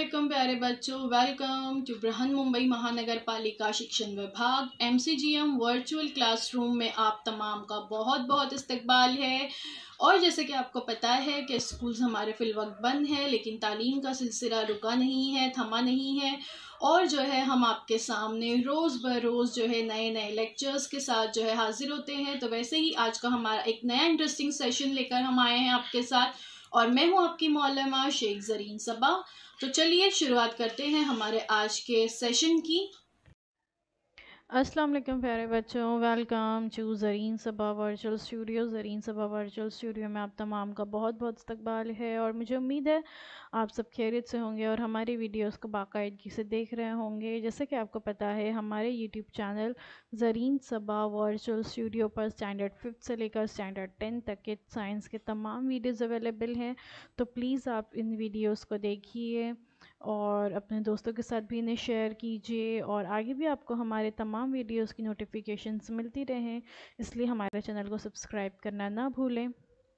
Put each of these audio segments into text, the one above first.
वालेकुम प्यारे बच्चों, वेलकम टू बृहन्मुंबई महानगर पालिका शिक्षण विभाग MCGM वर्चुअल क्लासरूम में आप तमाम का बहुत बहुत इस्तकबाल है। और जैसे कि आपको पता है कि स्कूल्स हमारे फिलवक्त बंद है, लेकिन तालीम का सिलसिला रुका नहीं है, थमा नहीं है। और जो है हम आपके सामने रोज़ ब रोज़ जो है नए नए लेक्चर्स के साथ जो है हाजिर होते हैं। तो वैसे ही आज का हमारा एक नया इंटरेस्टिंग सेशन लेकर हम आए हैं आपके साथ, और मैं हूं आपकी मौलमा शेख ज़रीन सबा। तो चलिए शुरुआत करते हैं हमारे आज के सेशन की। अस्सलाम वालेकुम प्यारे बच्चों, welcome to Zareen Saba virtual studio. Zareen Saba virtual studio में आप तमाम का बहुत बहुत इस्तकबाल है और मुझे उम्मीद है आप सब खैरियत से होंगे और हमारी वीडियोस को बाकायदगी से देख रहे होंगे। जैसे कि आपको पता है, हमारे YouTube channel Zareen Saba virtual studio पर स्टैंडर्ड 5th से लेकर स्टैंडर्ड 10th तक के साइंस के तमाम वीडियोज़ अवेलेबल हैं। तो प्लीज़ आप इन वीडियोज़ को देखिए और अपने दोस्तों के साथ भी इन्हें शेयर कीजिए, और आगे भी आपको हमारे तमाम वीडियोस की नोटिफिकेशंस मिलती रहें, इसलिए हमारे चैनल को सब्सक्राइब करना ना भूलें।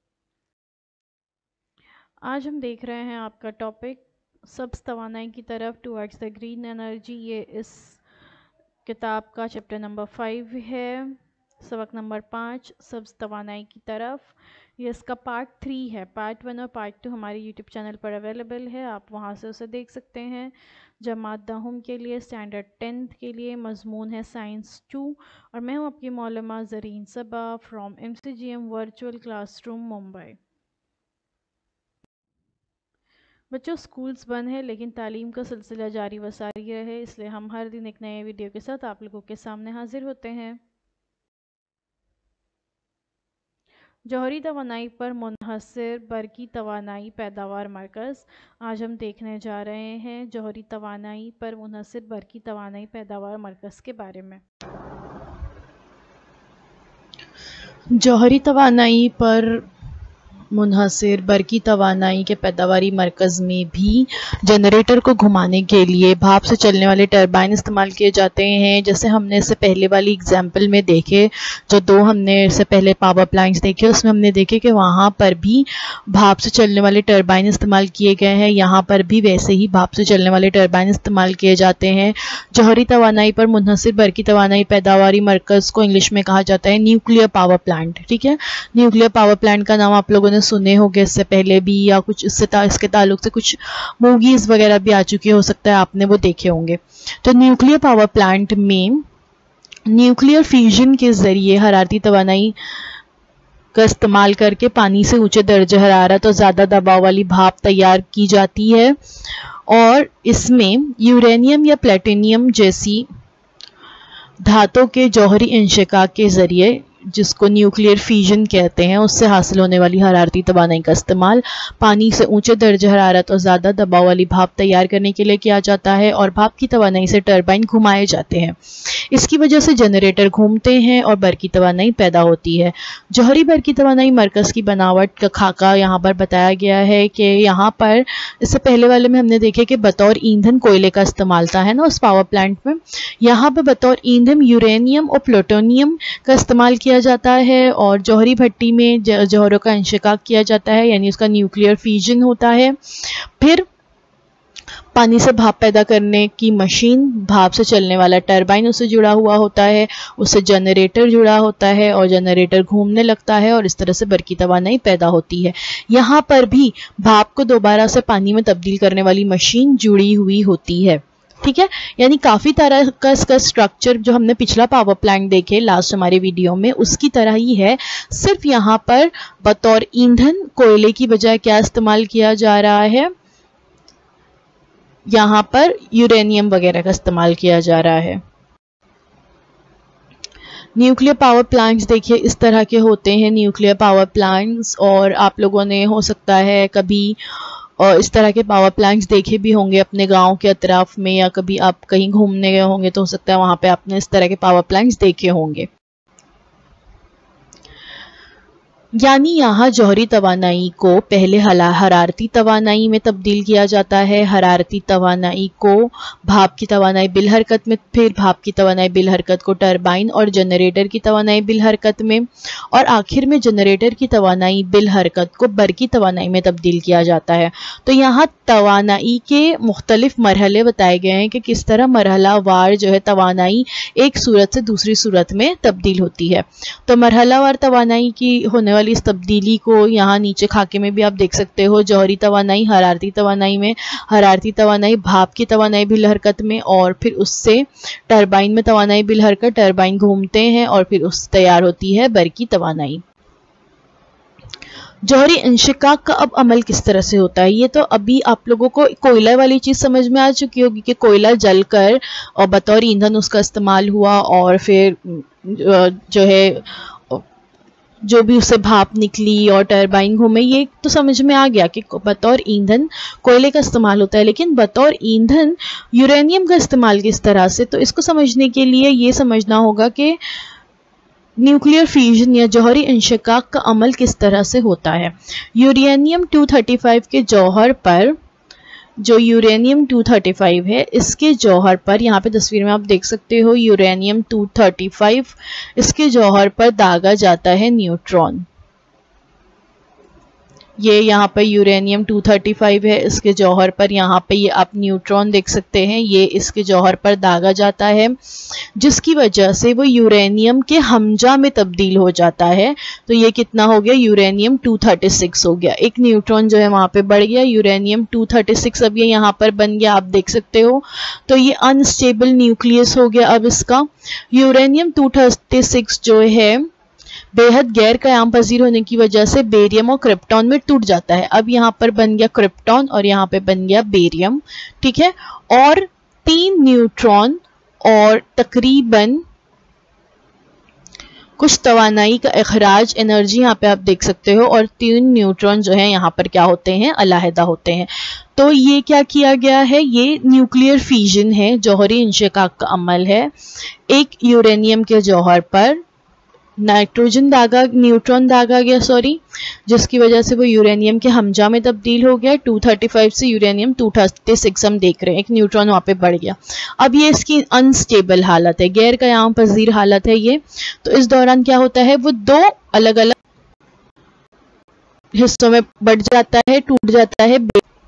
आज हम देख रहे हैं आपका टॉपिक सब्ज़ तवानाई की तरफ टुवर्ड्स द ग्रीन एनर्जी। ये इस किताब का चैप्टर नंबर 5 है, सबक नंबर 5 सब्ज़ तवानाई की तरफ। ये इसका पार्ट 3 है। पार्ट 1 और पार्ट 2 हमारे यूट्यूब चैनल पर अवेलेबल है, आप वहाँ से उसे देख सकते हैं। जमात दहुम के लिए स्टैंडर्ड 10th के लिए मजमून है साइंस 2, और मैं हूँ आपकी मौलमा Zareen Saba from MCGM virtual classroom Mumbai. बच्चों, स्कूल्स बंद है लेकिन तालीम का सिलसिला जारी व सारी रहे, इसलिए हम हर दिन एक नए वीडियो के साथ आप लोगों के सामने हाजिर होते हैं। जौहरी तवानाई पर मुनहसर बरकी तवानाई पैदावार मरकज़। आज हम देखने जा रहे हैं जौहरी तवानाई पर मुनहसर बरकी तवानाई पैदावार मरकज़ के बारे में। जौहरी तवानाई पर मुनहसर बरकी तवानाई के पैदावारी मरकज़ में भी जनरेटर को घुमाने के लिए भाप से चलने वाले टरबाइन इस्तेमाल किए जाते हैं। जैसे हमने इससे पहले वाली एग्जाम्पल में देखे, जो दो हमने इससे पहले पावर प्लांट्स देखे, उसमें हमने देखे कि वहाँ पर भी भाप से चलने वाले टरबाइन इस्तेमाल किए गए हैं। यहाँ पर भी वैसे ही भाप से चलने वाले टरबाइन इस्तेमाल किए जाते हैं। जौहरी तवानाई पर मुनहसर बरकी तवानाई पैदावारी मरकज़ को इंग्लिश में कहा जाता है न्यूक्लियर पावर प्लांट। ठीक है, न्यूक्लियर पावर प्लांट का नाम आप लोगों ने सुने होंगे इससे पहले भी, या कुछ इसके ताल्लुक से कुछ मूवीज वगैरह भी आ चुकी हो सकता है आपने वो देखे होंगे। तो न्यूक्लियर पावर प्लांट में न्यूक्लियर फ्यूजन के जरिए हरारती तवानाई का इस्तेमाल करके पानी से ऊंचे दर्जे हरारत और ज़्यादा दबाव वाली भाप तैयार की जाती है, और इसमें यूरेनियम या प्लेटिनियम जैसी धातु के जौहरी इंशिकाक के जरिए, जिसको न्यूक्लियर फ्यूजन कहते हैं, उससे हासिल होने वाली हरारती तवानाई का इस्तेमाल पानी से ऊंचे दर्जे हरारत और ज़्यादा दबाव वाली भाप तैयार करने के लिए किया जाता है, और भाप की तवानाई से टरबाइन घुमाए जाते हैं। इसकी वजह से जनरेटर घूमते हैं और बरकी तवानाई पैदा होती है। जौहरी बरकी तवानाई मरकज़ की बनावट का खाका यहाँ पर बताया गया है कि यहाँ पर इससे पहले वाले में हमने देखे कि बतौर ईंधन कोयले का इस्तेमाल था, है ना, उस पावर प्लांट में। यहाँ पर बतौर ईंधन यूरेनियम और प्लूटोनियम का इस्तेमाल किया जाता है, और जौहरी भट्टी में जौहरों का इंशिकाक किया जाता है, यानी उसका न्यूक्लियर फ्यूजन होता है। फिर पानी से भाप पैदा करने की मशीन, भाप से चलने वाला टरबाइन उससे जुड़ा हुआ होता है, उससे जनरेटर जुड़ा होता है और जनरेटर घूमने लगता है, और इस तरह से बरकी तवानाई पैदा होती है। यहाँ पर भी भाप को दोबारा से पानी में तब्दील करने वाली मशीन जुड़ी हुई होती है। ठीक है, यानी काफ़ी तरह का इसका स्ट्रक्चर जो हमने पिछला पावर प्लांट देखे लास्ट हमारे वीडियो में, उसकी तरह ही है। सिर्फ यहाँ पर बतौर ईंधन कोयले की बजाय क्या इस्तेमाल किया जा रहा है, यहाँ पर यूरेनियम वगैरह का इस्तेमाल किया जा रहा है। न्यूक्लियर पावर प्लांट्स देखिए इस तरह के होते हैं न्यूक्लियर पावर प्लांट्स, और आप लोगों ने हो सकता है कभी और इस तरह के पावर प्लांट्स देखे भी होंगे अपने गांव के अतराफ में, या कभी आप कहीं घूमने गए होंगे तो हो सकता है वहां पे आपने इस तरह के पावर प्लांट्स देखे होंगे। यानी यहाँ जौहरी तवानाई को पहले हरारती तवानाई में तब्दील किया जाता है, हरारती तवानाई को भाप की तवानाई बिल हरकत में, फिर भाप की तवानाई बिल हरकत को टरबाइन और जनरेटर की तवानाई बिल हरकत में, और आखिर में जनरेटर की तवानाई बिल हरकत को बरकी तवानाई में तब्दील किया जाता है। तो यहाँ तवानाई के मुख्तलिफ मरहले बताए गए हैं कि किस तरह मरहला वार जो है तवानाई एक सूरत से दूसरी सूरत में तब्दील होती है। तो मरहलावार तवानाई की होने वाली इस तब्दीली को यहाँ नीचे खाके में भी आप देख सकते हो। जौहरी तवानाई हरारती तवानाई में, हरारती तवानाई भाप की तवानाई बिल हरकत में, और फिर उससे टरबाइन में तवानाई बिल हरकत, टरबाइन घूमते हैं और फिर उससे तैयार होती है बरकी तवानाई। जौहरी इंशिकाक का अब अमल किस तरह से होता है, ये तो अभी आप लोगों को कोयला वाली चीज़ समझ में आ चुकी होगी कि कोयला जलकर और बतौर ईंधन उसका इस्तेमाल हुआ और फिर जो है जो भी उससे भाप निकली और टरबाइन घूमे, ये तो समझ में आ गया कि बतौर ईंधन कोयले का इस्तेमाल होता है। लेकिन बतौर ईंधन यूरेनियम का इस्तेमाल किस तरह से, तो इसको समझने के लिए ये समझना होगा कि न्यूक्लियर फ्यूजन या जौहरी इंशिकाक का अमल किस तरह से होता है। यूरेनियम 235 के जौहर पर, जो यूरेनियम 235 है इसके जौहर पर, यहाँ पे तस्वीर में आप देख सकते हो यूरेनियम 235, इसके जौहर पर दागा जाता है न्यूट्रॉन। ये यहाँ पर यूरेनियम 235 है, इसके जौहर पर यहाँ पे ये आप न्यूट्रॉन देख सकते हैं, ये इसके जौहर पर दागा जाता है, जिसकी वजह से वो यूरेनियम के हमजा में तब्दील हो जाता है। तो ये कितना हो गया, यूरेनियम 236 हो गया। एक न्यूट्रॉन जो है वहाँ पे बढ़ गया, यूरेनियम 236 अब ये यहाँ पर बन गया, आप देख सकते हो। तो ये अनस्टेबल न्यूक्लियस हो गया अब इसका। यूरेनियम 236 जो है बेहद गैर कयाम पजीर होने की वजह से बेरियम और क्रिप्टॉन में टूट जाता है। अब यहाँ पर बन गया क्रिप्टॉन और यहाँ पे बन गया बेरियम, ठीक है। और 3 न्यूट्रॉन और तकरीबन कुछ तवानाई का अखराज एनर्जी यहाँ पे आप देख सकते हो, और 3 न्यूट्रॉन जो है यहाँ पर क्या होते हैं, अलहदा होते हैं। तो ये क्या किया गया है, ये न्यूक्लियर फ्यूजन है, जौहरी इंशिकाक का अमल है। एक यूरेनियम के जौहर पर नाइट्रोजन दागा, न्यूट्रॉन दागा गया सॉरी, जिसकी वजह से वो यूरेनियम के हमजा में तब्दील हो गया। 235 से यूरेनियम 236 हम देख रहे हैं, एक न्यूट्रॉन वहाँ पे बढ़ गया। अब ये इसकी अनस्टेबल हालत है, गैर कयाम पजीर हालत है ये। तो इस दौरान क्या होता है, वो 2 अलग अलग हिस्सों में बढ़ जाता है, टूट जाता है।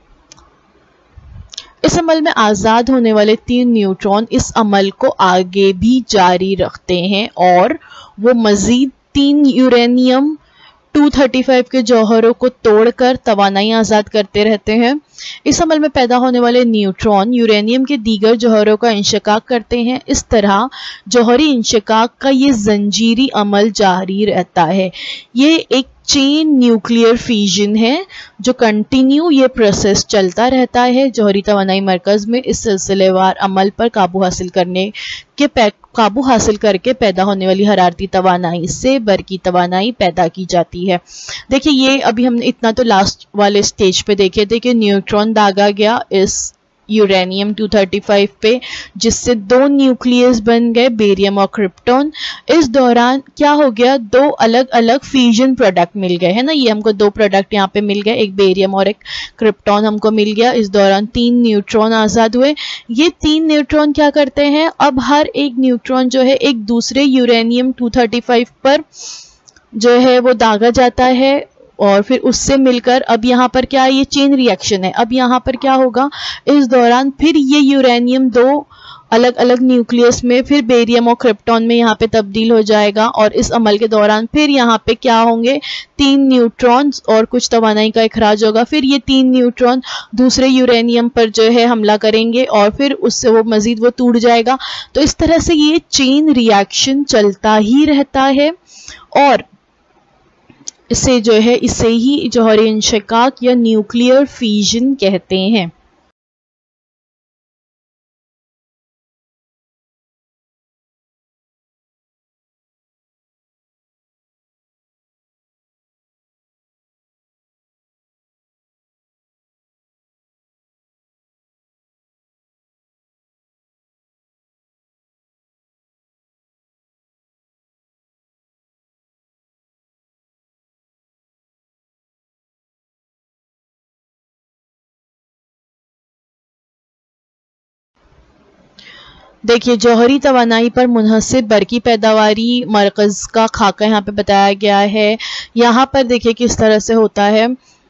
इस अमल में आज़ाद होने वाले 3 न्यूट्रॉन इस अमल को आगे भी जारी रखते हैं और वो मज़ीद 3 यूरेनियम 235 के जौहरों को तोड़कर तवानाई आज़ाद करते रहते हैं। इस अमल में पैदा होने वाले न्यूट्रॉन यूरेनियम के दीगर जौहरों का इंशिकाक करते हैं। इस तरह जौहरी इंशिकाक का ये जंजीरी अमल जारी रहता है। ये एक चेन न्यूक्लियर फ्यूजन है जो कंटिन्यू ये प्रोसेस चलता रहता है जौहरी तवानाई मरकज़ में। इस सिलसिलेवार अमल पर काबू हासिल करके पैदा होने वाली हरारती तवानाई से बरकी तवानाई पैदा की जाती है। देखिए ये अभी हमने इतना तो लास्ट वाले स्टेज पे देखे थे कि न्यूट्रॉन दागा गया इस यूरेनियम 235 पे, जिससे 2 न्यूक्लियस बन गए, बेरियम और क्रिप्टॉन। इस दौरान क्या हो गया, 2 अलग अलग फ्यूजन प्रोडक्ट मिल गए, है ना। ये हमको 2 प्रोडक्ट यहाँ पे मिल गए, एक बेरियम और एक क्रिप्टॉन हमको मिल गया। इस दौरान 3 न्यूट्रॉन आज़ाद हुए। ये 3 न्यूट्रॉन क्या करते हैं, अब हर एक न्यूट्रॉन जो है एक दूसरे यूरेनियम 235 पर जो है वो दागा जाता है और फिर उससे मिलकर अब यहाँ पर क्या है, ये चेन रिएक्शन है। अब यहाँ पर क्या होगा, इस दौरान फिर ये यूरेनियम 2 अलग अलग न्यूक्लियस में फिर बेरियम और क्रिप्टॉन में यहाँ पे तब्दील हो जाएगा और इस अमल के दौरान फिर यहाँ पे क्या होंगे, 3 न्यूट्रॉन्स और कुछ तवानाई का इखराज होगा। फिर ये 3 न्यूट्रॉन दूसरे यूरेनियम पर जो है हमला करेंगे और फिर उससे वो मजीद वो टूट जाएगा। तो इस तरह से ये चेन रिएक्शन चलता ही रहता है और इसे ही जौहरी इंशिकाक या न्यूक्लियर फ्यूजन कहते हैं। देखिए जौहरी तवानाई पर मुनहसिर बरकी पैदावारी मरकज़ का खाका यहाँ पे बताया गया है। यहाँ पर देखिए किस तरह से होता है।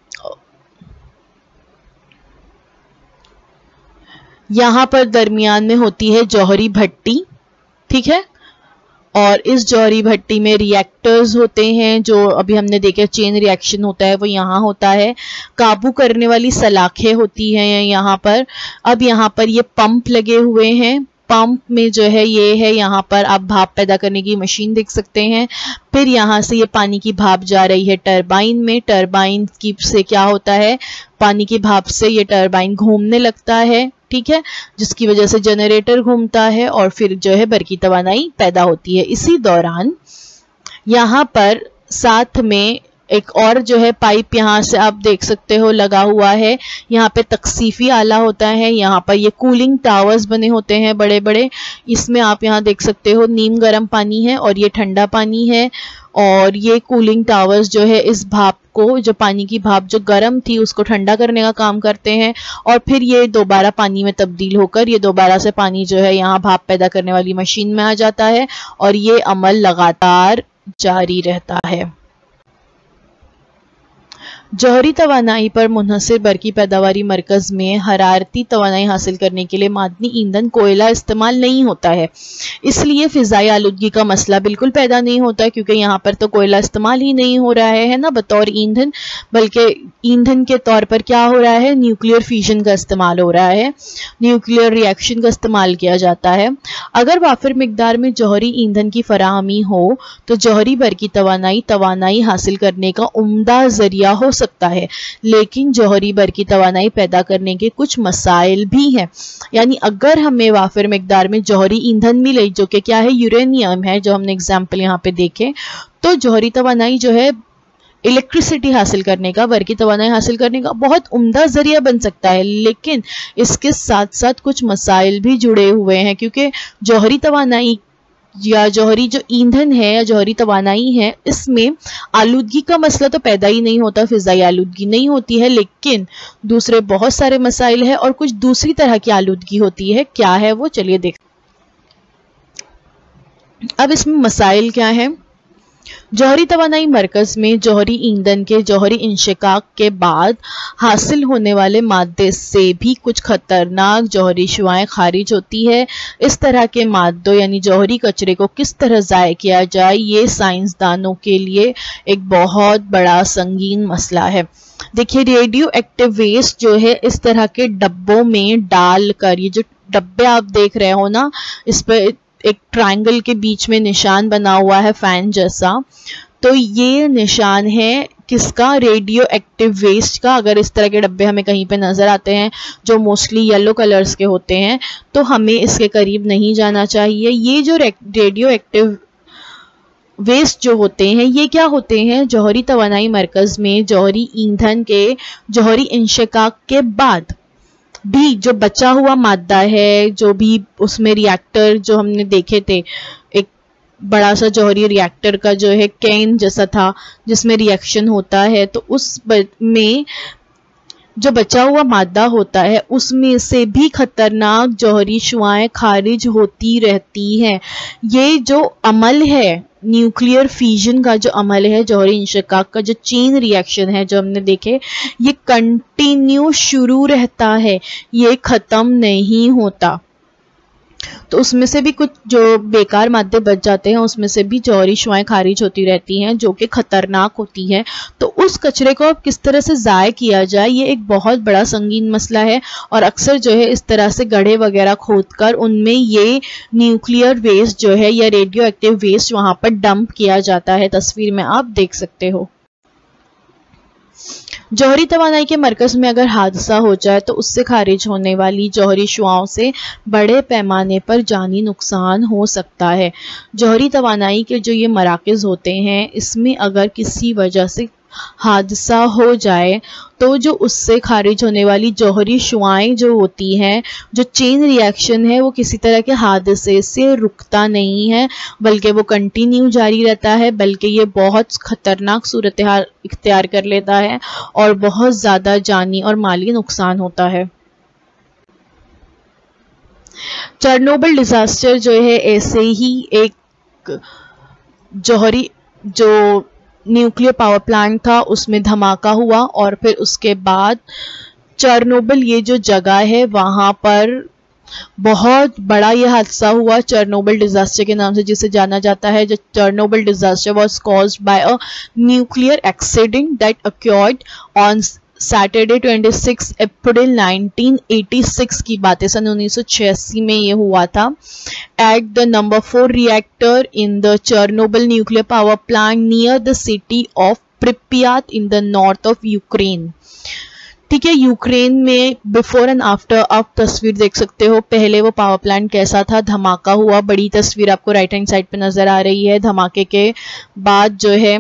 यहाँ पर दरमियान में होती है जौहरी भट्टी, ठीक है, और इस जौहरी भट्टी में रिएक्टर्स होते हैं जो अभी हमने देखे चेन रिएक्शन होता है वो यहाँ होता है। काबू करने वाली सलाखें होती हैं यहाँ पर। अब यहाँ पर ये पंप लगे हुए हैं। पंप में जो है ये है, यहाँ पर आप भाप पैदा करने की मशीन देख सकते हैं। फिर यहाँ से ये पानी की भाप जा रही है टरबाइन में। टरबाइन की से क्या होता है, पानी की भाप से ये टरबाइन घूमने लगता है, ठीक है, जिसकी वजह से जनरेटर घूमता है और फिर जो है बरकी तवानाई पैदा होती है। इसी दौरान यहाँ पर साथ में एक और जो है पाइप यहाँ से आप देख सकते हो लगा हुआ है। यहाँ पे तकसीफी आला होता है। यहाँ पर ये कूलिंग टावर्स बने होते हैं बड़े बड़े। इसमें आप यहाँ देख सकते हो नीम गर्म पानी है और ये ठंडा पानी है। और ये कूलिंग टावर्स जो है इस भाप को, जो पानी की भाप जो गर्म थी उसको ठंडा करने का काम करते हैं और फिर ये दोबारा पानी में तब्दील होकर ये दोबारा से पानी जो है यहाँ भाप पैदा करने वाली मशीन में आ जाता है और ये अमल लगातार जारी रहता है। जौहरी तवानाई पर मुनहसिर बरकी पैदावारी मरकज़ में हरारती तवानाई हासिल करने के लिए मादनी ईंधन कोयला इस्तेमाल नहीं होता है, इसलिए फ़िज़ाई आलूदगी का मसला बिल्कुल पैदा नहीं होता है, क्योंकि यहाँ पर तो कोयला इस्तेमाल ही नहीं हो रहा है ना बतौर ईंधन, बल्कि ईंधन के तौर पर क्या हो रहा है, न्यूक्लियर फ्यूजन का इस्तेमाल हो रहा है, न्यूक्लियर रिएक्शन का इस्तेमाल किया जाता है। अगर वाफिर मिकदार में जौहरी ईंधन की फराहमी हो तो जौहरी बरकी तवानाई हासिल करने का उम्दा ज़रिया हो सकता है, लेकिन जौहरी बरकी तवानाई पैदा करने के कुछ मसाइल भी हैं। यानी अगर हमें वाफिर मिकदार में जौहरी ईंधन मिले जो कि क्या है, यूरेनियम है, जो हमने एग्जाम्पल यहाँ पे देखे, तो जौहरी तवानाई जो है इलेक्ट्रिसिटी हासिल करने का, बरकी तवानाई हासिल करने का बहुत उम्दा जरिया बन सकता है। लेकिन इसके साथ साथ कुछ मसाइल भी जुड़े हुए हैं, क्योंकि जौहरी तवानाई या जौहरी जो ईंधन है या जौहरी तवानाई है, इसमें आलूदगी का मसला तो पैदा ही नहीं होता, फिजाई आलूदगी नहीं होती है, लेकिन दूसरे बहुत सारे मसाइल है और कुछ दूसरी तरह की आलूदगी होती है। क्या है वो, चलिए देख। अब इसमें मसाइल क्या है। जौहरी तवानाई मरकज़ में जौहरी ईंधन के जौहरी इंशिकाक के बाद हासिल होने वाले मादे से भी कुछ खतरनाक जौहरी शुआएं खारिज होती है। इस तरह के मादों यानी जौहरी कचरे को किस तरह ज़ाय किया जाए, ये साइंसदानों के लिए एक बहुत बड़ा संगीन मसला है। देखिए रेडियो एक्टिव वेस्ट जो है इस तरह के डब्बों में डालकर, ये जो डब्बे आप देख रहे हो ना, इस पर एक ट्रायंगल के बीच में निशान बना हुआ है फैन जैसा, तो ये निशान है किसका, रेडियो एक्टिव वेस्ट का। अगर इस तरह के डब्बे हमें कहीं पे नजर आते हैं जो मोस्टली येलो कलर्स के होते हैं, तो हमें इसके करीब नहीं जाना चाहिए। ये जो रेडियो एक्टिव वेस्ट जो होते हैं, ये क्या होते हैं, जौहरी तवानाई मरकज़ में जौहरी ईंधन के जौहरी इंशिकाक के बाद भी जो बचा हुआ मादा है, जो भी उसमें रिएक्टर जो हमने देखे थे, एक बड़ा सा जौहरी रिएक्टर का जो है कैन जैसा था जिसमें रिएक्शन होता है, तो उस में जो बचा हुआ मादा होता है उसमें से भी खतरनाक जौहरी शुआएं खारिज होती रहती हैं। ये जो अमल है, न्यूक्लियर फ्यूजन का जो अमल है, जौहरी इंशिकाक का जो चेन रिएक्शन है जो हमने देखे, ये कंटिन्यू शुरू रहता है, ये खत्म नहीं होता। तो उसमें से भी कुछ जो बेकार मादे बच जाते हैं, उसमें से भी जौहरी शुआएं खारिज होती रहती हैं जो कि खतरनाक होती हैं। तो उस कचरे को अब किस तरह से ज़ाय किया जाए, ये एक बहुत बड़ा संगीन मसला है। और अक्सर जो है इस तरह से गड्ढे वगैरह खोदकर उनमें ये न्यूक्लियर वेस्ट जो है या रेडियो एक्टिव वेस्ट वहाँ पर डंप किया जाता है। तस्वीर में आप देख सकते हो। जौहरी तवानाई के मरकज़ में अगर हादसा हो जाए तो उससे खारिज होने वाली जौहरी शुआओं से बड़े पैमाने पर जानी नुकसान हो सकता है। जौहरी तवानाई के जो ये मराकज़ होते हैं, इसमें अगर किसी वजह से हादसा हो जाए तो जो उससे खारिज होने वाली जौहरी शुआएं जो होती हैं, जो चेन रिएक्शन है, वो किसी तरह के हादसे से रुकता नहीं है, बल्कि वो कंटिन्यू जारी रहता है, बल्कि ये बहुत खतरनाक सूरत हाल इख्तियार कर लेता है और बहुत ज़्यादा जानी और माली नुकसान होता है। चेरनोबिल डिजास्टर जो है ऐसे ही एक जौहरी जो न्यूक्लियर पावर प्लांट था उसमें धमाका हुआ और फिर उसके बाद चेरनोबिल ये जो जगह है वहां पर बहुत बड़ा ये हादसा हुआ चेरनोबिल डिजास्टर के नाम से जिसे जाना जाता है। जो Chernobyl disaster was caused by a nuclear accident that occurred on Saturday 26 April 1986 की बात है, सन 1986 में ये हुआ था at the number 4 reactor in the Chernobyl nuclear power plant near the city of Pripyat in the north of Ukraine. ठीक है, Ukraine में बिफोर एंड आफ्टर आप तस्वीर देख सकते हो। पहले वो पावर प्लांट कैसा था, धमाका हुआ, बड़ी तस्वीर आपको राइट हैंड साइड पे नजर आ रही है। धमाके के बाद जो है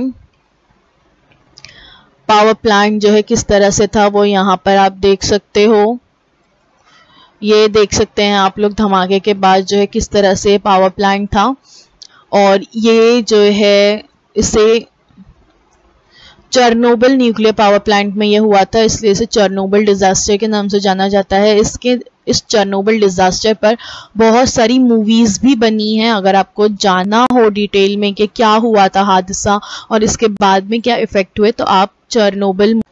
पावर प्लांट जो है किस तरह से था वो यहाँ पर आप देख सकते हो। ये देख सकते हैं आप लोग धमाके के बाद जो है किस तरह से पावर प्लांट था और ये जो है इसे चेरनोबिल न्यूक्लियर पावर प्लांट में ये हुआ था, इसलिए इसे चेरनोबिल डिजास्टर के नाम से जाना जाता है। इस चेरनोबिल डिजास्टर पर बहुत सारी मूवीज भी बनी हैं। अगर आपको जानना हो डिटेल में कि क्या हुआ था हादसा और इसके बाद में क्या इफेक्ट हुए तो आप Chernobyl.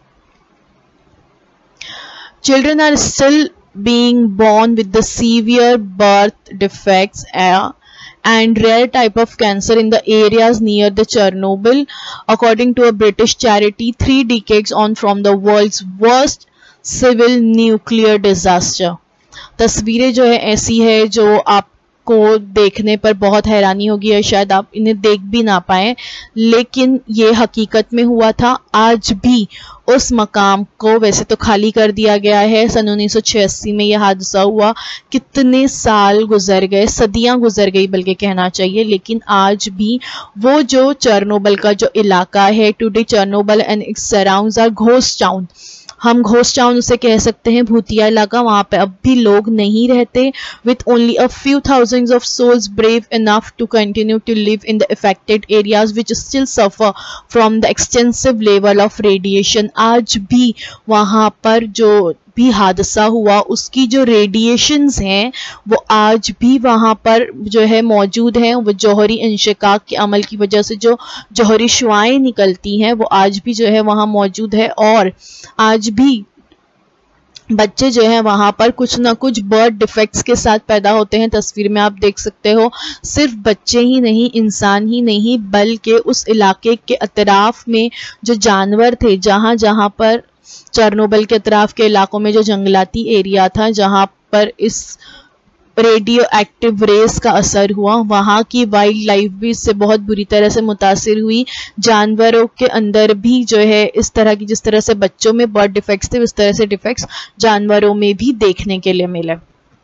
Children are still being born with the severe birth defects and rare type of cancer in the areas near the Chernobyl, according to a British charity, 3 decades on from the world's worst civil nuclear disaster. तस्वीरें जो है ऐसी है जो आपको देखने पर बहुत हैरानी होगी और शायद आप इन्हें देख भी ना पाए, लेकिन ये हकीकत में हुआ था। आज भी उस मकाम को वैसे तो खाली कर दिया गया है, सन 1986 में यह हादसा हुआ। कितने साल गुजर गए, सदियां गुजर गई बल्कि कहना चाहिए, लेकिन आज भी वो जो चेरनोबिल का जो इलाका है, today Chernobyl and its surrounds are ghost town. हम घोस्ट टाउन उसे कह सकते हैं, भूतिया इलाका। वहां पे अब भी लोग नहीं रहते। With only a few thousands of souls brave enough to continue to live in the affected areas which still suffer from the extensive level of radiation. आज भी वहां पर जो भी हादसा हुआ उसकी जो रेडिएशंस हैं वो आज भी वहां पर जो है मौजूद हैं। वो जौहरी इंशिकाक के अमल की वजह से जो जौहरी शुआएं निकलती हैं वो आज भी जो है वहां मौजूद है और आज भी बच्चे जो है वहां पर कुछ ना कुछ बर्थ डिफेक्ट्स के साथ पैदा होते हैं। तस्वीर में आप देख सकते हो, सिर्फ बच्चे ही नहीं, इंसान ही नहीं, बल्कि उस इलाके के अतराफ में जो जानवर थे, जहां जहां पर चेरनोबिल के अतराफ के इलाकों में जो जंगलाती एरिया था जहां पर इस रेडियो एक्टिव रेस का असर हुआ, वहां की वाइल्ड लाइफ भी इससे बहुत बुरी तरह से मुतासिर हुई। जानवरों के अंदर भी जो है इस तरह की, जिस तरह से बच्चों में बर्थ डिफेक्ट्स थे उस तरह से डिफेक्ट्स जानवरों में भी देखने के लिए मिले।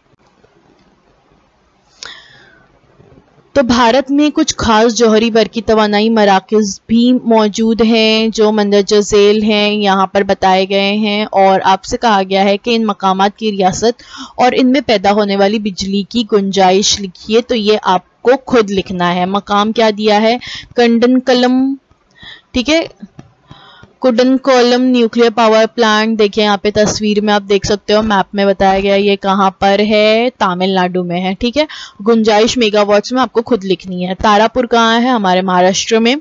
तो भारत में कुछ खास जौहरी बरकी तवानाई मराकज़ भी मौजूद हैं जो मंदरजा झेल हैं, यहाँ पर बताए गए हैं और आपसे कहा गया है कि इन मकामात की रियासत और इनमें पैदा होने वाली बिजली की गुंजाइश लिखिए। तो ये आपको खुद लिखना है। मकाम क्या दिया है, कंडनकलम, ठीक है, कुडनकोलम न्यूक्लियर पावर प्लांट। देखिए यहाँ पे तस्वीर में आप देख सकते हो, मैप में बताया गया ये कहाँ पर है, तमिलनाडु में है। ठीक है, गुंजाइश मेगावाट्स में आपको खुद लिखनी है। तारापुर कहाँ है, हमारे महाराष्ट्र में।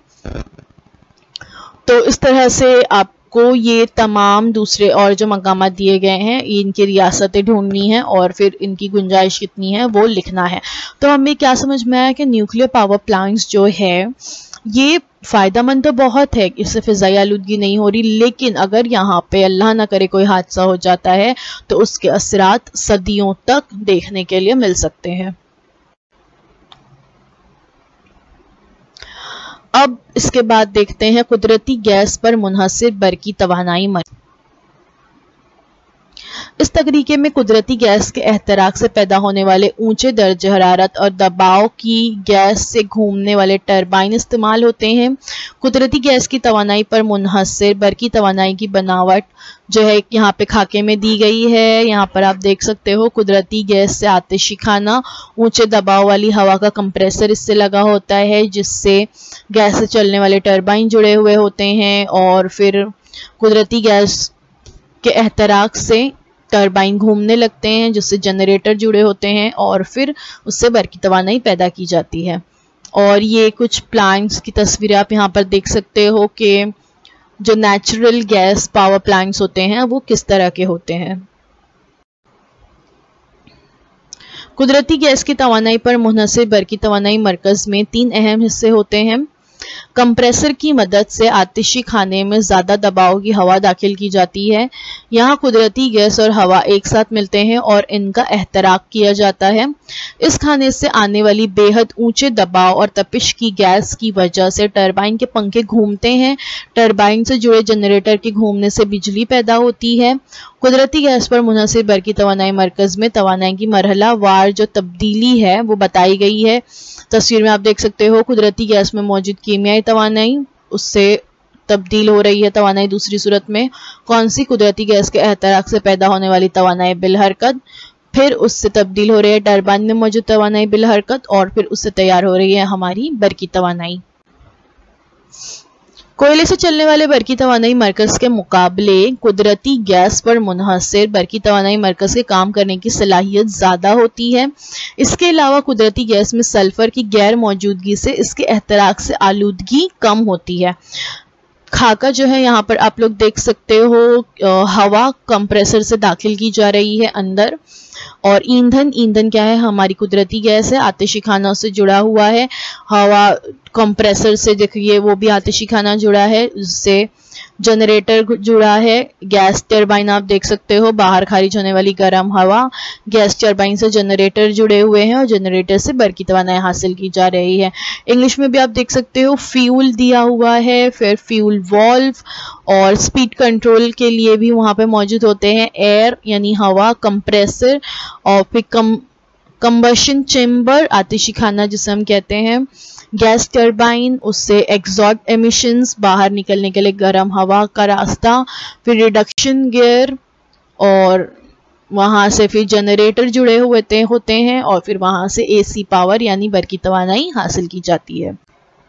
तो इस तरह से आपको ये तमाम दूसरे और जो मकामात दिए गए हैं इनकी रियासतें ढूंढनी है और फिर इनकी गुंजाइश कितनी है वो लिखना है। तो हमें क्या समझ में आया कि न्यूक्लियर पावर प्लांट्स जो है ये फ़ायदेमंद तो बहुत है, इससे फ़िज़ाई आलूदगी नहीं हो रही, लेकिन अगर यहाँ पे अल्लाह ना करे कोई हादसा हो जाता है तो उसके असरात सदियों तक देखने के लिए मिल सकते हैं। अब इसके बाद देखते हैं कुदरती गैस पर मुनहसिर बरकी तवानाई। इस तरीके में कुदरती गैस के एहतराक से पैदा होने वाले ऊंचे दर्जे हरारत और दबाव की गैस से घूमने वाले टरबाइन इस्तेमाल होते हैं। कुदरती गैस की तवानाई पर मुनहसिर बरकी तवानाई की बनावट जो है यहाँ पे खाके में दी गई है। यहाँ पर आप देख सकते हो, कुदरती गैस से आतिशी खाना, ऊंचे दबाव वाली हवा का कंप्रेसर इससे लगा होता है जिससे गैस से चलने वाले टरबाइन जुड़े हुए होते हैं और फिर कुदरती गैस के एहतराक से टरबाइन घूमने लगते हैं जिससे जनरेटर जुड़े होते हैं और फिर उससे बरकी तवानाई पैदा की जाती है। और ये कुछ प्लांट्स की तस्वीरें आप यहाँ पर देख सकते हो कि जो नेचुरल गैस पावर प्लांट्स होते हैं वो किस तरह के होते हैं। कुदरती गैस की तवानाई पर मुनहसर बरकी तवानाई मरकज में 3 अहम हिस्से होते हैं। कंप्रेसर की मदद से आतिशी खाने में ज़्यादा दबाव की हवा दाखिल की जाती है। यहाँ कुदरती गैस और हवा एक साथ मिलते हैं और इनका एहतराक किया जाता है। इस खाने से आने वाली बेहद ऊंचे दबाव और तपिश की गैस की वजह से टरबाइन के पंखे घूमते हैं। टरबाइन से जुड़े जनरेटर के घूमने से बिजली पैदा होती है। कुदरती गैस पर मुनहसर बरकी तवानाई मरकज में तवानाई की मरहला वार जो तब्दीली है वो बताई गई है। तस्वीर में आप देख सकते हो कुदरती गैस में मौजूद कीमियाई तवानाई उससे तब्दील हो रही है तवानाई दूसरी सूरत में। कौन सी? कुदरती गैस के एहतराक से पैदा होने वाली तवानाई बिलहरकत, फिर उससे तब्दील हो रही है टरबाइन में मौजूद तवानाई बिलहरकत और फिर उससे तैयार हो रही है हमारी बरकी तवानाई। कोयले से चलने वाले बरकी तवानाई मरकज के मुकाबले कुदरती गैस पर मुनहसर बरकी तवानाई मरकज के काम करने की सलाहियत ज़्यादा होती है। इसके अलावा कुदरती गैस में सल्फर की गैर मौजूदगी से इसके एहतराक से आलूदगी कम होती है। खाका जो है यहाँ पर आप लोग देख सकते हो हवा कंप्रेसर से दाखिल की जा रही है अंदर। और ईंधन क्या है? हमारी कुदरती गैस है, आतिशी खाना उससे जुड़ा हुआ है। हवा कंप्रेसर से देखिए वो भी आतिशी खाना जुड़ा है, उससे जनरेटर जुड़ा है। गैस टरबाइन आप देख सकते हो बाहर खारिज होने वाली गर्म हवा, गैस टरबाइन से जनरेटर जुड़े हुए हैं और जनरेटर से बरकी तवानाई हासिल की जा रही है। इंग्लिश में भी आप देख सकते हो फ्यूल दिया हुआ है, फिर फ्यूल वॉल्व और स्पीड कंट्रोल के लिए भी वहां पे मौजूद होते हैं। एयर यानी हवा, कंप्रेसर और फिर कंबशन चेम्बर आतिशी खाना जिसे हम कहते हैं। गैस टरबाइन उससे एग्जॉस्ट एमिशंस बाहर निकलने के लिए गर्म हवा का रास्ता, फिर रिडक्शन गियर और वहां से फिर जनरेटर जुड़े हुए होते हैं और फिर वहां से एसी पावर यानी बरकी तवानाई हासिल की जाती है।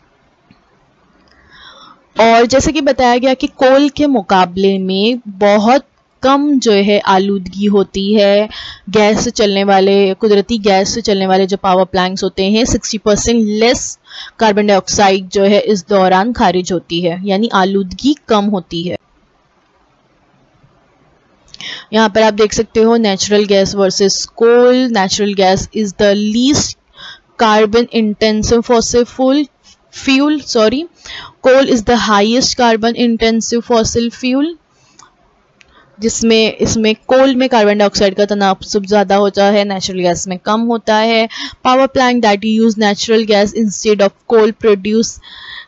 और जैसे कि बताया गया कि कोल के मुकाबले में बहुत कम जो है आलूदगी होती है। गैस से चलने वाले कुदरती गैस से चलने वाले जो पावर प्लांट्स होते हैं 60% लेस कार्बन डाइऑक्साइड जो है इस दौरान खारिज होती है, यानी आलूदगी कम होती है। यहाँ पर आप देख सकते हो natural gas versus coal. Natural gas is the least carbon intensive fossil fuel, coal is the highest carbon intensive fossil fuel, जिसमें इसमें कोल में कार्बन डाइऑक्साइड का तनासुब ज़्यादा होता है, नेचुरल गैस में कम होता है। Power plant that use natural gas instead of coal produce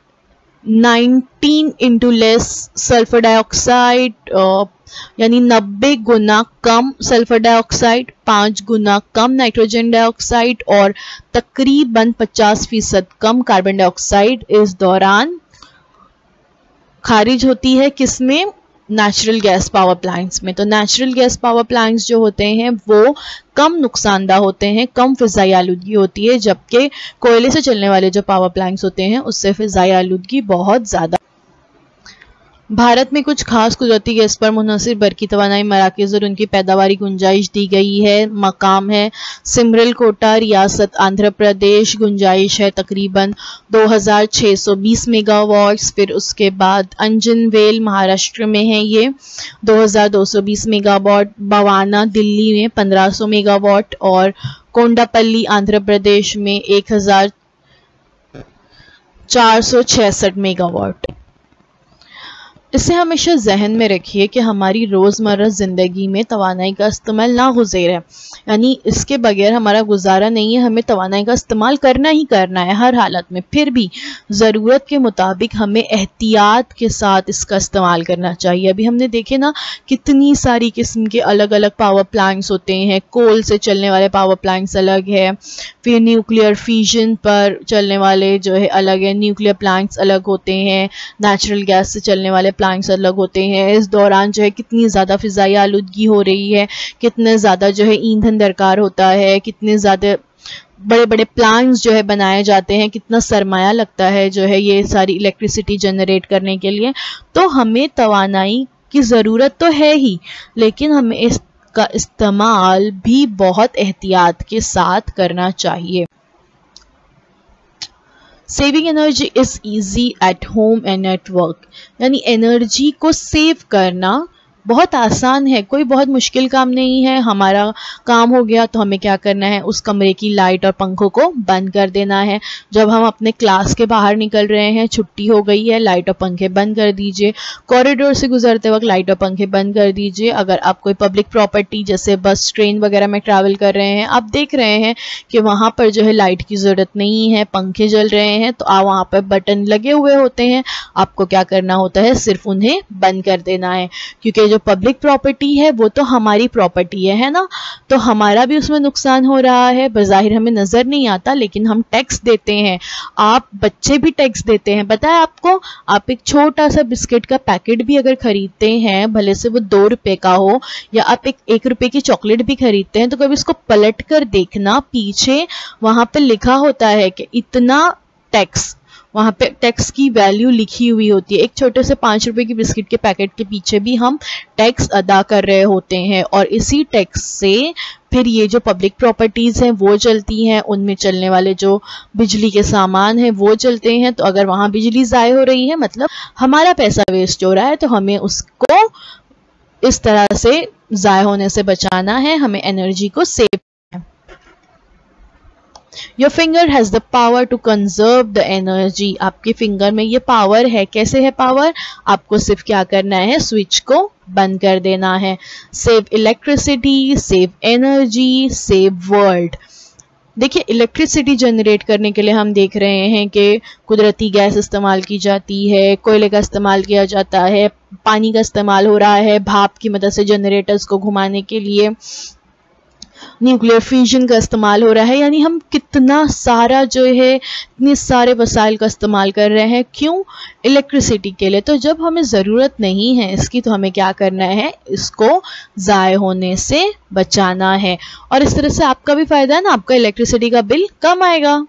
19 into less sulphur dioxide, यानी 90 गुना कम सल्फर डाइऑक्साइड, 5 गुना कम नाइट्रोजन डाइऑक्साइड और तकरीबन 50% कम कार्बन डाइऑक्साइड इस दौरान खारिज होती है। किसमें? नेचुरल गैस पावर प्लांट्स में। तो नेचुरल गैस पावर प्लांट्स जो होते हैं वो कम नुकसानदा होते हैं, कम फिजाई आलूदगी होती है, जबकि कोयले से चलने वाले जो पावर प्लांट्स होते हैं उससे फिजाई आलूदगी बहुत ज़्यादा। भारत में कुछ खास कुदरती गैस पर मुनहसर बरकी तवानाई मराकज़ और उनकी पैदावारी गुंजाइश दी गई है। मकाम है सिमरल कोटा, रियासत आंध्र प्रदेश। गुंजाइश है तकरीबन 2620 मेगावाट्स। फिर उसके बाद अंजनवेल महाराष्ट्र में है ये 2220 मेगावाट, बवाना दिल्ली में 1500 मेगावाट और कोंडापल्ली आंध्र प्रदेश में 1466 मेगावाट। इसे हमेशा जहन में रखिए कि हमारी रोज़मर्रा ज़िंदगी में तवानाई का इस्तेमाल नागुज़ेर है, यानी इसके बगैर हमारा गुजारा नहीं है। हमें तवानाई का इस्तेमाल करना ही करना है हर हालत में। फिर भी ज़रूरत के मुताबिक हमें एहतियात के साथ इसका इस्तेमाल करना चाहिए। अभी हमने देखे ना कितनी सारी किस्म के अलग अलग पावर प्लांट्स होते हैं। कोल से चलने वाले पावर प्लांट्स अलग है, फिर न्यूक्लियर फ्यूजन पर चलने वाले जो है अलग है, न्यूक्लियर प्लांट्स अलग होते हैं, नेचुरल गैस से चलने वाले प्लांट्स अलग होते हैं। इस दौरान जो है कितनी ज़्यादा फ़िज़ाई आलूदगी हो रही है, कितने ज़्यादा जो है ईंधन दरकार होता है, कितने ज़्यादा बड़े बड़े प्लांट्स जो है बनाए जाते हैं, कितना सरमाया लगता है जो है ये सारी इलेक्ट्रिसिटी जनरेट करने के लिए। तो हमें तवानाई की ज़रूरत तो है ही, लेकिन हमें का इस्तेमाल भी बहुत एहतियात के साथ करना चाहिए। Saving energy is easy at home and at work, यानी एनर्जी को सेव करना बहुत आसान है, कोई बहुत मुश्किल काम नहीं है। हमारा काम हो गया तो हमें क्या करना है, उस कमरे की लाइट और पंखों को बंद कर देना है। जब हम अपने क्लास के बाहर निकल रहे हैं, छुट्टी हो गई है, लाइट और पंखे बंद कर दीजिए। कॉरिडोर से गुजरते वक्त लाइट और पंखे बंद कर दीजिए। अगर आप कोई पब्लिक प्रॉपर्टी जैसे बस ट्रेन वगैरह में ट्रैवल कर रहे हैं, आप देख रहे हैं कि वहाँ पर जो है लाइट की ज़रूरत नहीं है, पंखे जल रहे हैं, तो आप वहाँ पर बटन लगे हुए होते हैं, आपको क्या करना होता है, सिर्फ उन्हें बंद कर देना है। क्योंकि जो पब्लिक प्रॉपर्टी है वो तो हमारी प्रॉपर्टी है ना, तो हमारा भी उसमें नुकसान हो रहा है। बज़ाहिर हमें नजर नहीं आता, लेकिन हम टैक्स देते हैं। आप बच्चे भी टैक्स देते हैं, पता है आपको। आप एक छोटा सा बिस्किट का पैकेट भी अगर खरीदते हैं, भले से वो 2 रुपए का हो, या आप एक रुपए की चॉकलेट भी खरीदते हैं, तो कभी इसको पलट कर देखना, पीछे वहां पे लिखा होता है कि इतना टैक्स, वहां पे टैक्स की वैल्यू लिखी हुई होती है। एक छोटे से 5 रुपए की बिस्किट के पैकेट के पीछे भी हम टैक्स अदा कर रहे होते हैं, और इसी टैक्स से फिर ये जो पब्लिक प्रॉपर्टीज हैं वो चलती हैं, उनमें चलने वाले जो बिजली के सामान हैं वो चलते हैं। तो अगर वहां बिजली ज़ाय हो रही है, मतलब हमारा पैसा वेस्ट हो रहा है, तो हमें उसको इस तरह से ज़ाय होने से बचाना है, हमें एनर्जी को save. Your finger has the power to conserve the energy. आपके फिंगर में ये पावर है। कैसे है पावर? आपको सिर्फ क्या करना है, स्विच को बंद कर देना है। Save electricity, save energy, save world. देखिए, इलेक्ट्रिसिटी जनरेट करने के लिए हम देख रहे हैं कि कुदरती गैस इस्तेमाल की जाती है, कोयले का इस्तेमाल किया जाता है, पानी का इस्तेमाल हो रहा है, भाप की मदद से जनरेटर्स को घुमाने के लिए न्यूक्लियर फ्यूजन का इस्तेमाल हो रहा है। यानी हम कितना सारा जो है, इतने सारे वसाइल का इस्तेमाल कर रहे हैं। क्यों? इलेक्ट्रिसिटी के लिए। तो जब हमें ज़रूरत नहीं है इसकी, तो हमें क्या करना है, इसको ज़ाय होने से बचाना है। और इस तरह से आपका भी फायदा है ना, आपका इलेक्ट्रिसिटी का बिल कम आएगा।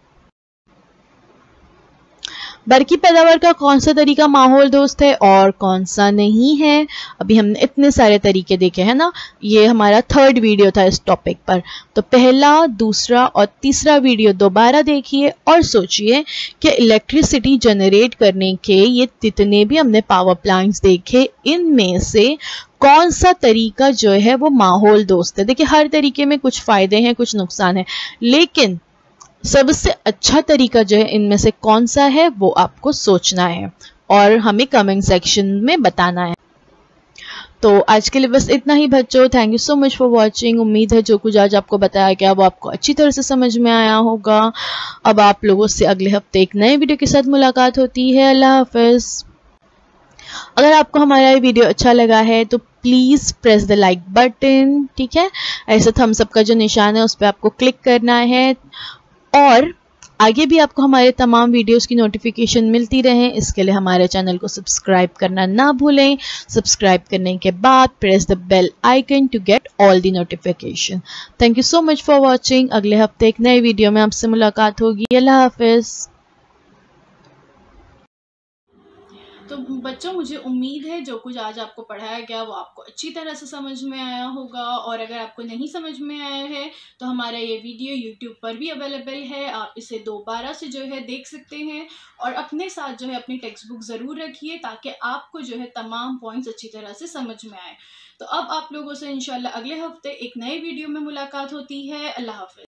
बरकी पैदावार का कौन सा तरीका माहौल दोस्त है और कौन सा नहीं है? अभी हमने इतने सारे तरीके देखे हैं ना, ये हमारा 3rd वीडियो था इस टॉपिक पर। तो पहला, दूसरा और तीसरा वीडियो दोबारा देखिए और सोचिए कि इलेक्ट्रिसिटी जनरेट करने के ये जितने भी हमने पावर प्लांट्स देखे, इनमें से कौन सा तरीका जो है वो माहौल दोस्त है। देखिए, हर तरीके में कुछ फायदे हैं, कुछ नुकसान है, लेकिन सबसे अच्छा तरीका जो है इनमें से कौन सा है वो आपको सोचना है और हमें कमेंट सेक्शन में बताना है। तो आज के लिए बस इतना ही बच्चों। Thank you so much for watching. उम्मीद है जो कुछ आज आपको बताया गया वो आपको अच्छी तरह से समझ में आया होगा। अब आप लोगों से अगले हफ्ते एक नए वीडियो के साथ मुलाकात होती है। अल्लाह हाफिज। अगर आपको हमारा ये वीडियो अच्छा लगा है तो please press the like button, ठीक है। ऐसे थम्स अप का जो निशान है उस पर आपको क्लिक करना है, और आगे भी आपको हमारे तमाम वीडियोस की नोटिफिकेशन मिलती रहे, इसके लिए हमारे चैनल को सब्सक्राइब करना ना भूलें। सब्सक्राइब करने के बाद press the bell icon to get all the notification. Thank you so much for watching. अगले हफ्ते एक नए वीडियो में आपसे मुलाकात होगी। अल्लाह हाफिज। तो बच्चों, मुझे उम्मीद है जो कुछ आज आपको पढ़ाया गया वो आपको अच्छी तरह से समझ में आया होगा। और अगर आपको नहीं समझ में आया है तो हमारा ये वीडियो YouTube पर भी अवेलेबल है, आप इसे दोबारा से जो है देख सकते हैं। और अपने साथ जो है अपनी टेक्स्ट बुक ज़रूर रखिए ताकि आपको जो है तमाम पॉइंट्स अच्छी तरह से समझ में आए। तो अब आप लोगों से इंशाल्लाह अगले हफ्ते एक नए वीडियो में मुलाकात होती है। अल्लाह हाफिज।